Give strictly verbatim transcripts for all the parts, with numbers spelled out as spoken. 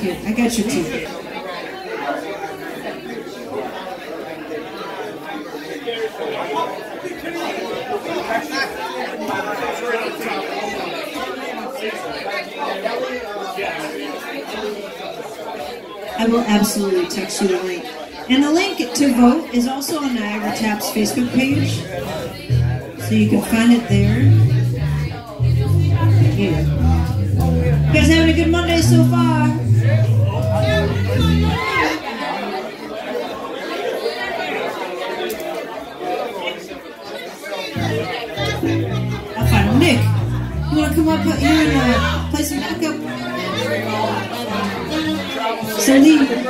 it. I got your ticket. I will absolutely text you the link. And the link to vote is also on Niagara Tap's Facebook page. So you can find it there. Yeah. You guys having a good Monday so far? I'll find him. Nick, you want to come up here and uh, play some backup? Celine.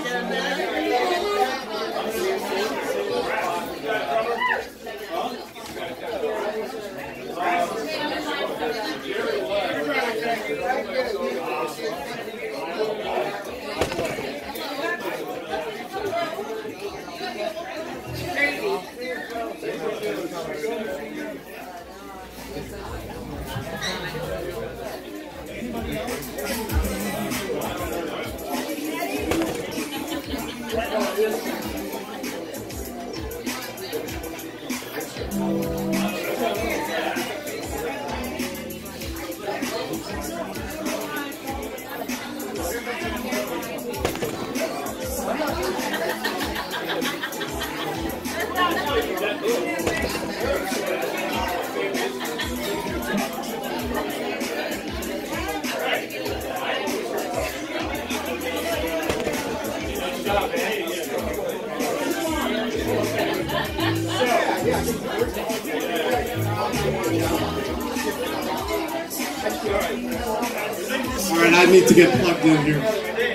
All right, I need to get plugged in here.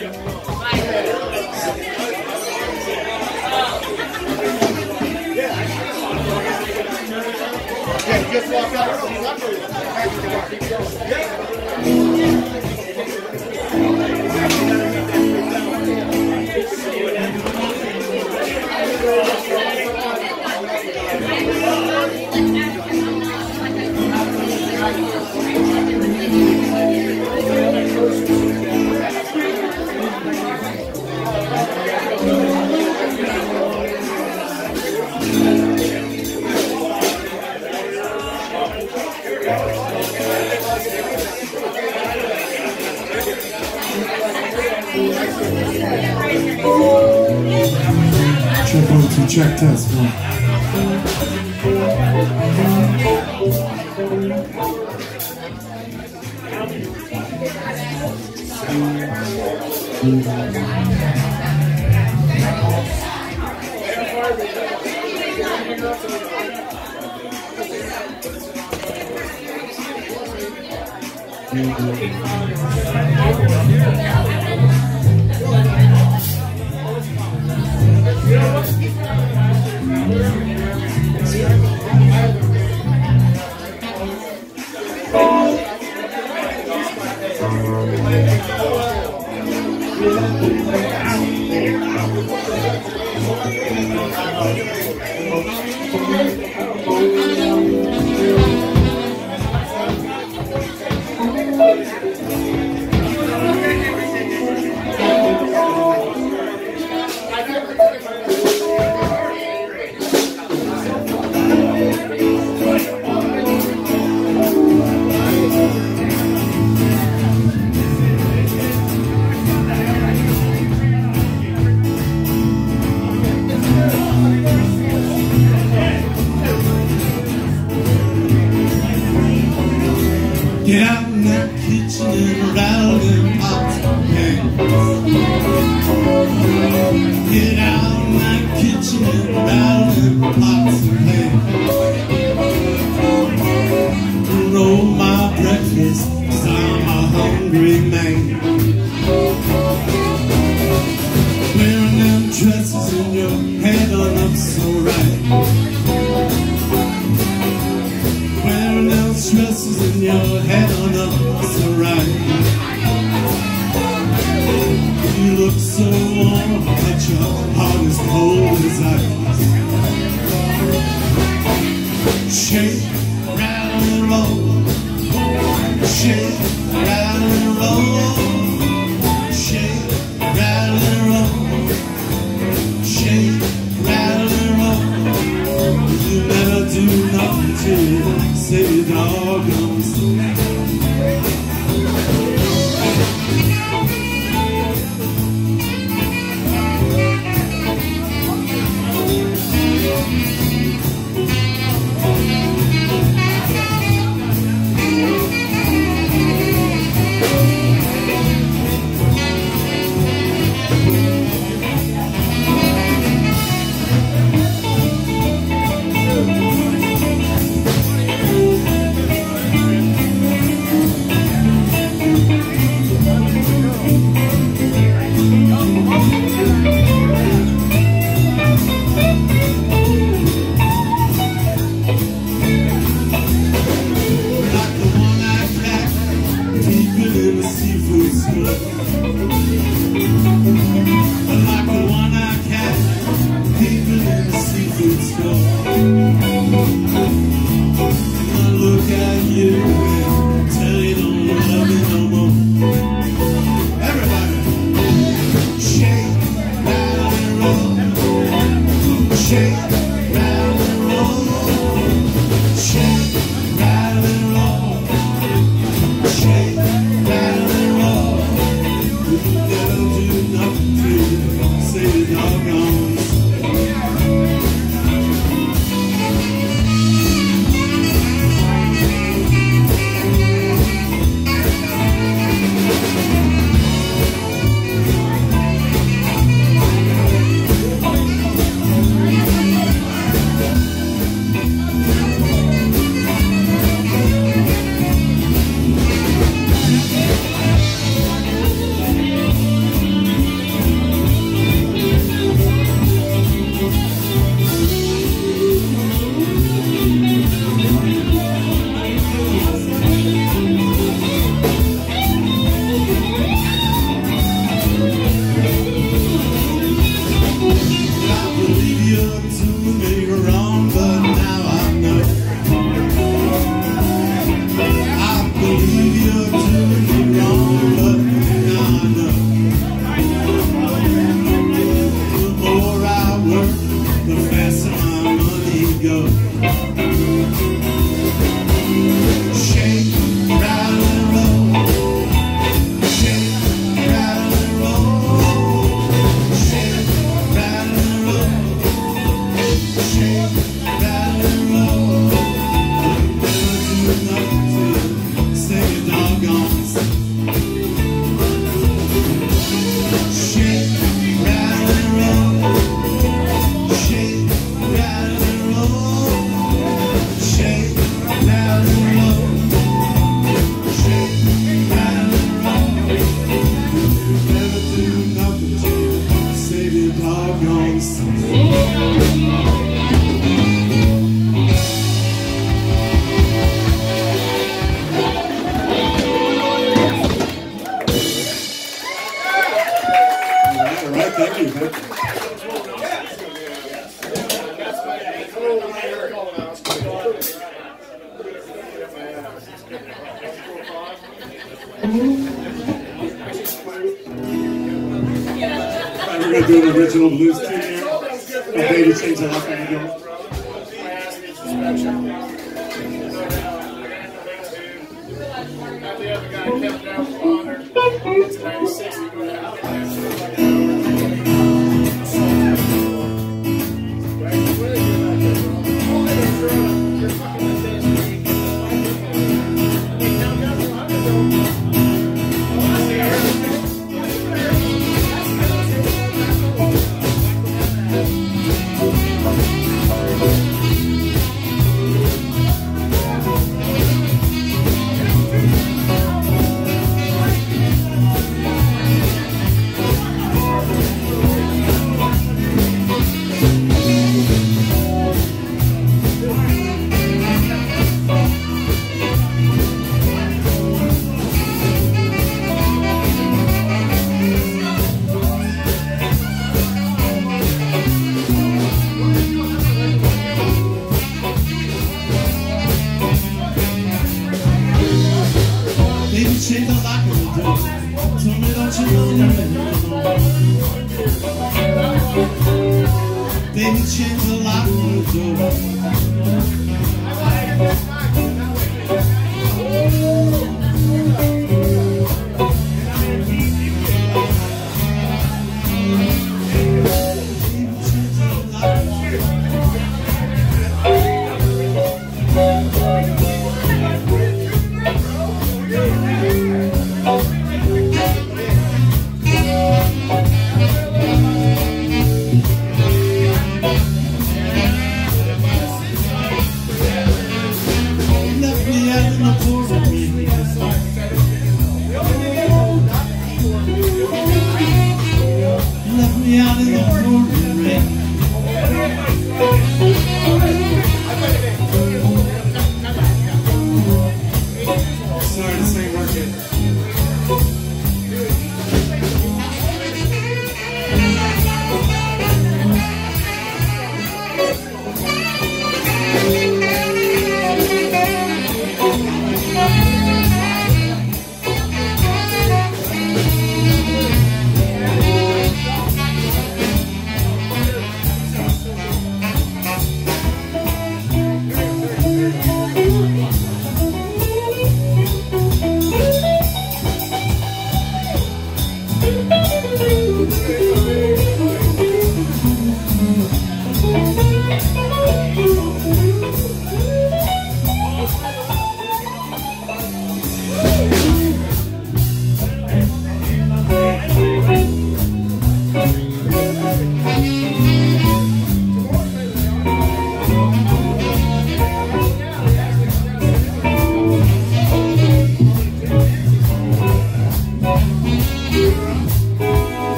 Yeah, just walk out. Check one, two, check test one. Get out in that kitchen and rattle them pots and pans. Get out in that kitchen and rattle them pots and pans. Roll my breakfast, 'cause I'm a hungry man. Wearing them dresses and your hair done up so right. Wearing those dresses and your head on up so right. You look so warm, but your heart is cold as ice. Shake, rattle and roll. Shake, rattle and roll. Shake. We're gonna do an original blues tune here. A baby change the lock on the door. The other guy kept down from Honor. It's ninety-six. Change the lock on the door. Tell me, don't you know that? Baby, change the lock on the door.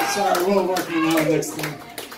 Sorry, we'll work on that next time.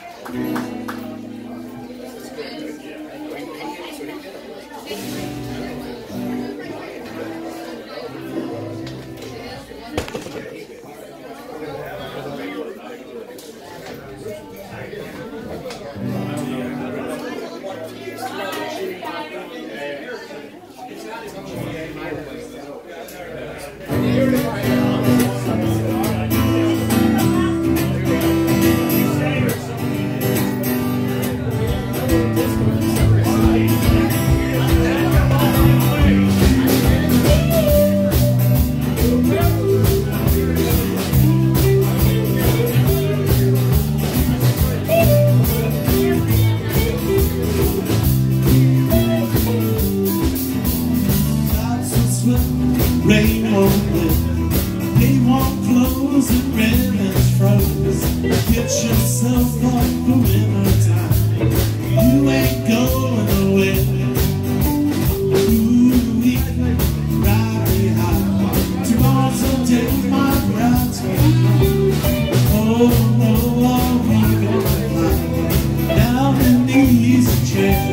Rain won't lift, they won't close and ribbons froze. Get yourself up for winter time, you ain't going nowhere. Ooh, we ride me high, tomorrow's a day my bride's gonna come. Oh no, are we gonna fly down in the easy chair?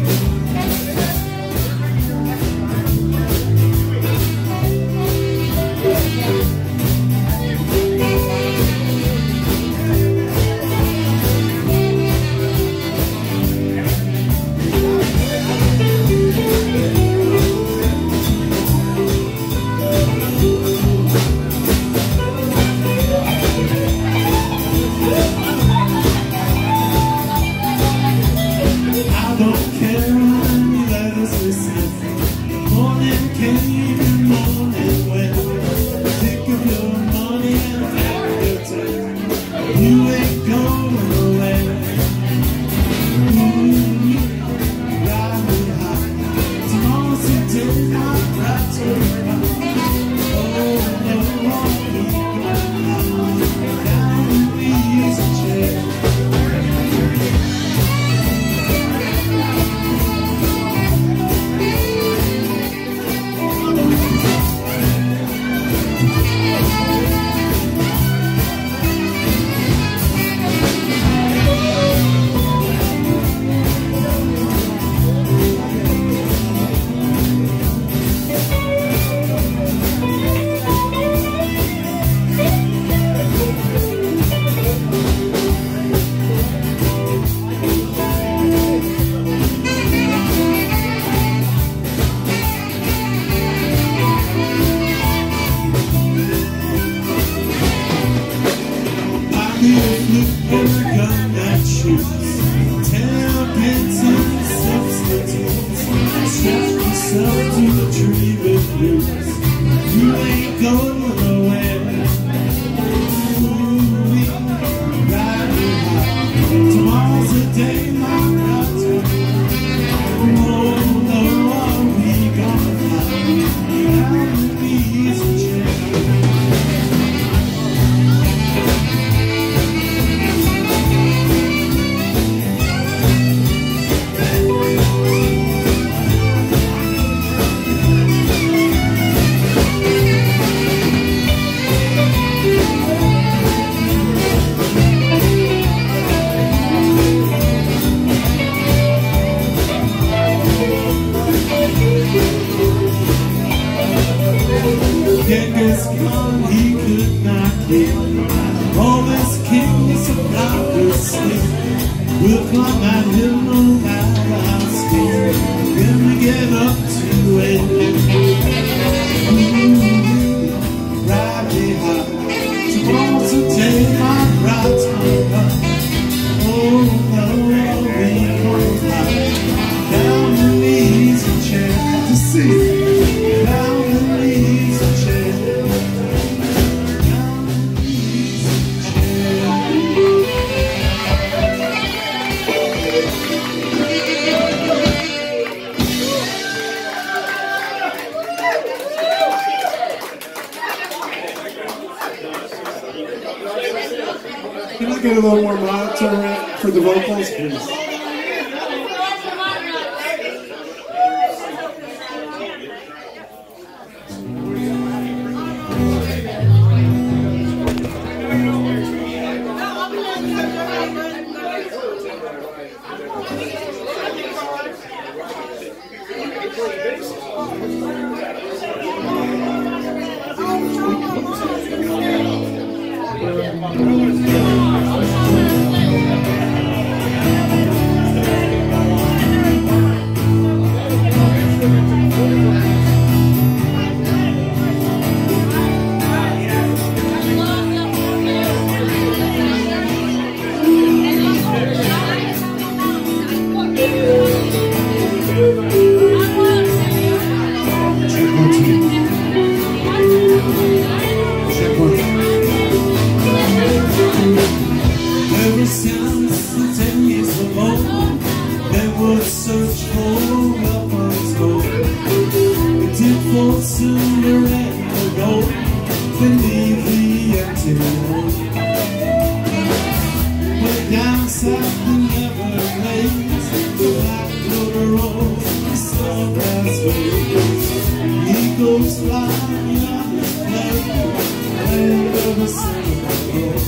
Genghis Khan, he could not kill all this kings about to sleep. We'll climb that hill no matter how steep, when we get up to it. Ooh, ride me high, tomorrow's the day my bride's gonna come. Oh no, we gonna fly down in the easy chair to see. Down in the easy chair. Can I get a little more monitor for the vocals, please? south never rains. The black water rolls, the sun has waves. Eagles fly on the plane, land of the sun.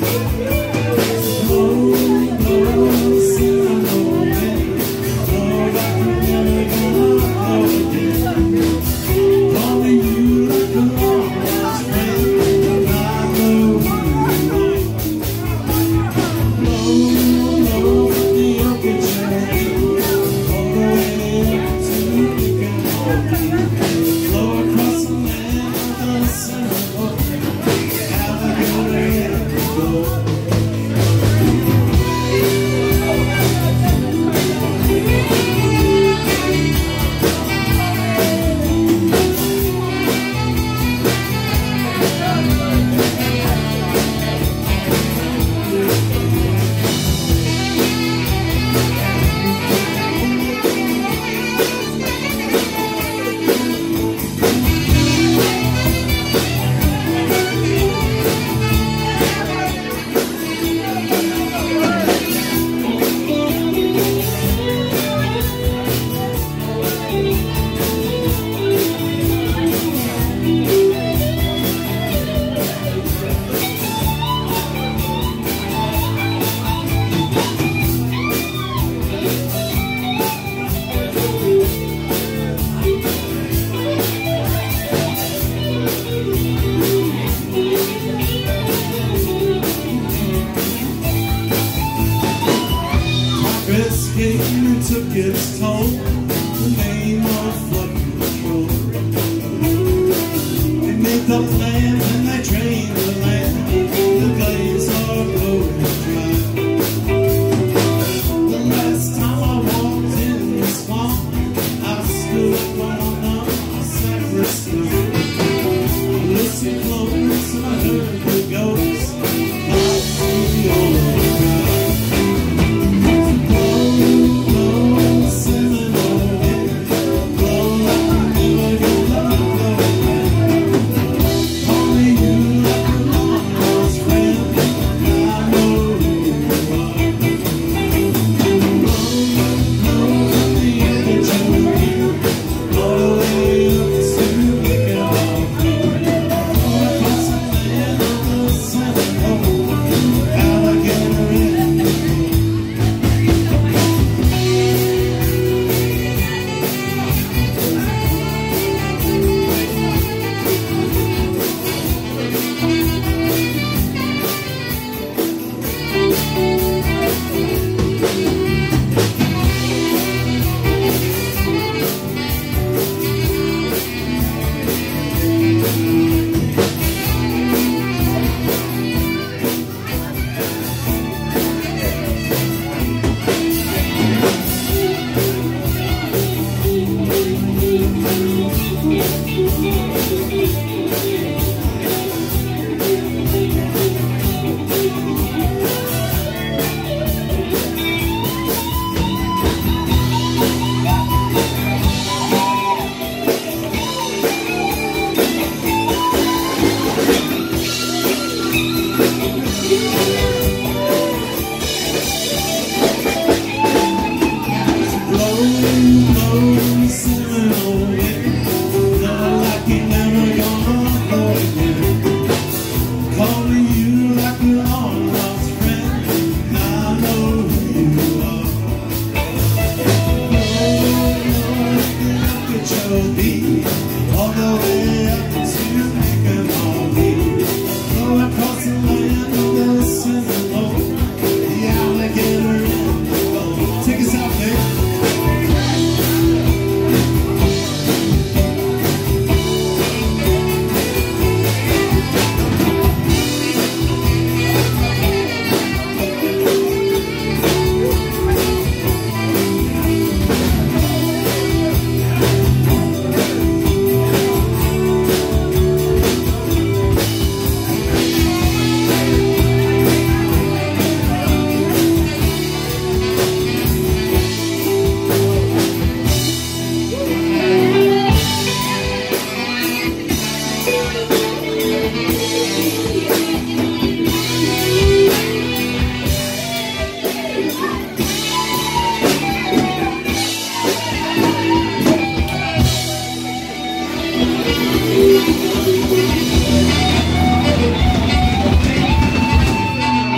Oh, oh, cinnamon man, oh, I can never get up again. Calling you like a long-lost friend, and I know who you are. Blow, blow the open chain, all the way to the canopy. Blow across the land of the cinnamon, have a good day to go. Skating took its toll, the name of flood control. They made the plans and they trained the land, the glades are blowing dry. The last time I walked in the swamp, I stood upon a sacristy. I listened close and I heard the ghosts of the old guy.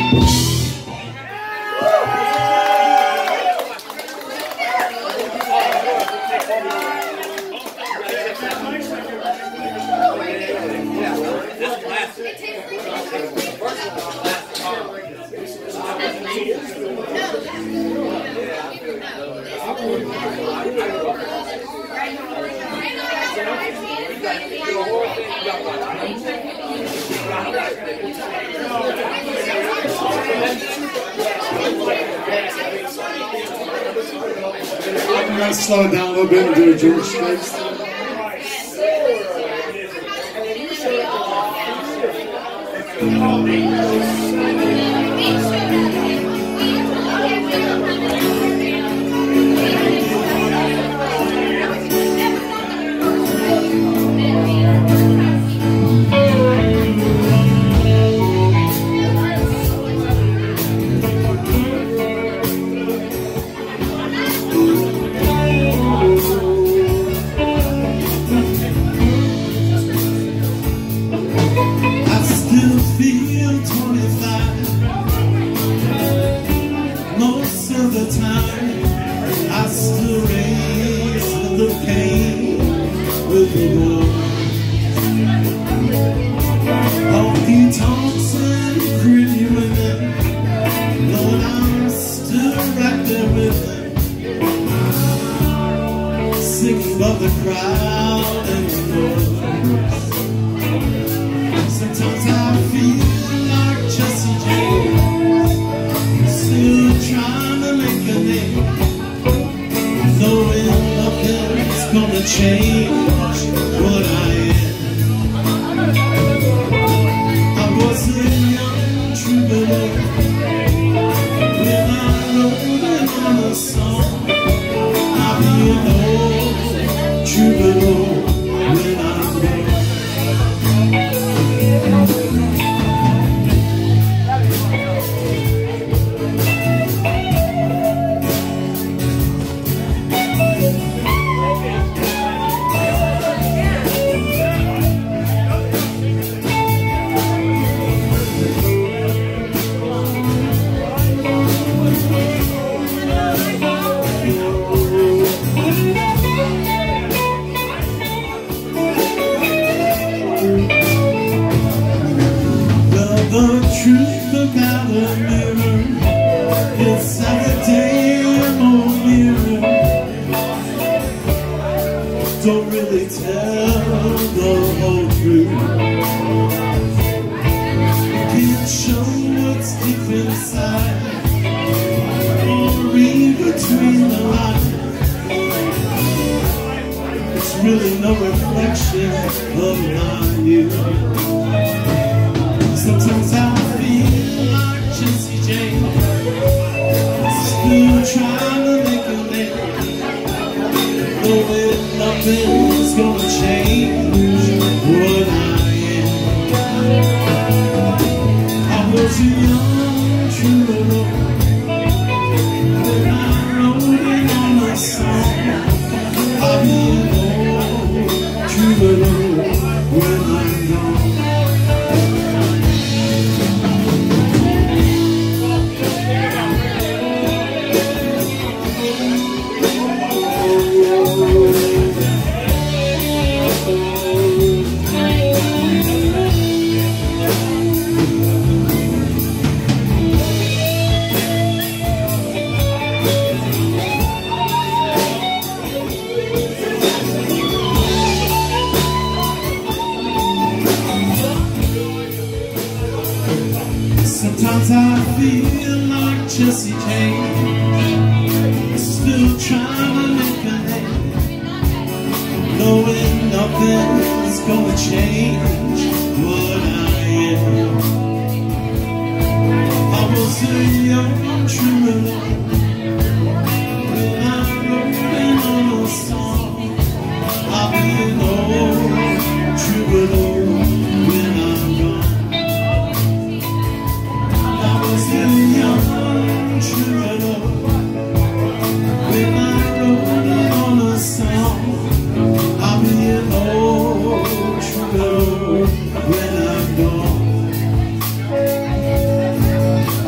I'm going to slow it down a little bit and do a George Strait. Above the crowd and the noise. Sometimes I feel like Jesse James, still trying to make a name, knowing nothing's gonna change what I am. I was a young troubadour when I wrote it on a song. I'll be an old troubadour when I'm gone. The truth about a mirror is like a damn old mirror. Don't really tell the whole truth. You can't show what's deep inside or read between the lines. It's really no reflection of my you. Sometimes I feel like Jesse James, still trying to make a name, knowing nothing's gonna change what I am. I was a young troubadour when I wrote it on a song. I'll be an old troubadour when I'm gone. Sometimes I feel like Jesse James, still trying to make a name, knowing nothing's gonna change what I am. I was a young troubadour when I wrote it on a song. I'll be an old troubadour when I'm gone. A young troubadour when I wrote it on a song. I'll be an old troubadour when I'm gone. I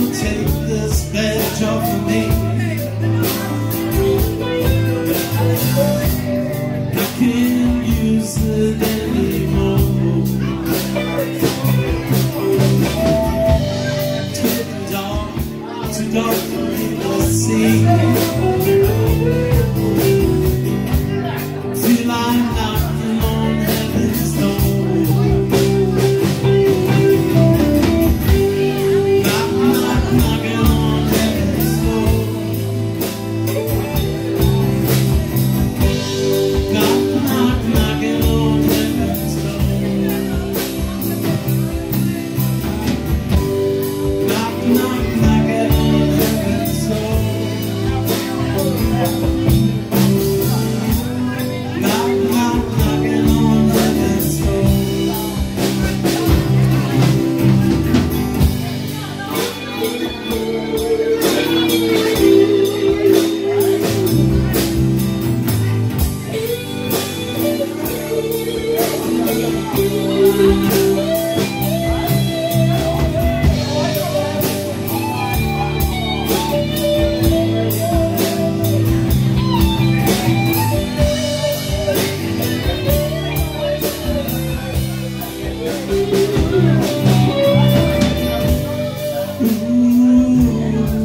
take this badge off of me. I can't use it anymore. It's getting dark, too dark for me to see. Feel I'm knocking on heaven's door. Knock, knock, knocking on heaven's door. Knock, knock, knocking on heaven's door. Knock, knock, knocking on heaven's door. Knock, knock, knocking on heaven's door. Ooh.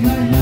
like